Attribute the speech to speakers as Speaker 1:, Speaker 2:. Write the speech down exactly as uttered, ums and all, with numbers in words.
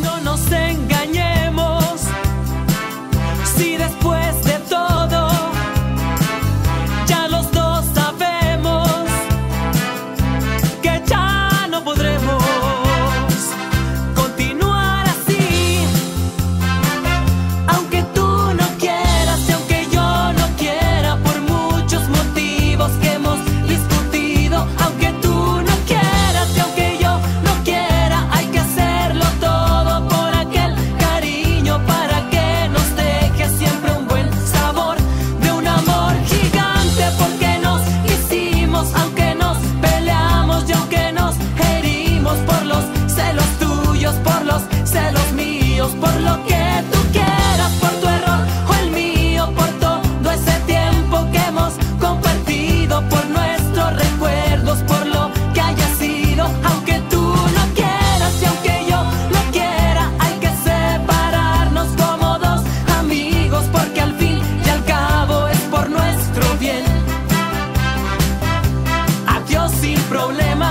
Speaker 1: no nos engañemos, si después de todo ya los dos sabemos que ya no podremos continuar así. Aunque tú no quieras y aunque yo no quiera, por muchos motivos que hemos discutido, aunque tú no quieras y aunque yo no quiera, hay que hacerlo todo por aquel cariño, para que nos deje siempre un buen sabor de un amor gigante. Porque nos hicimos, aunque nos peleamos y aunque nos herimos, por los celos tuyos, por los celos míos, por lo que tú quieras, por tu error o el mío, por todo ese tiempo que hemos compartido, por nuestros recuerdos, por lo que haya sido. Aunque tú no quieras y aunque yo no quiera, hay que separarnos como dos amigos, porque al fin y al cabo es por nuestro bien. Adiós sin problema.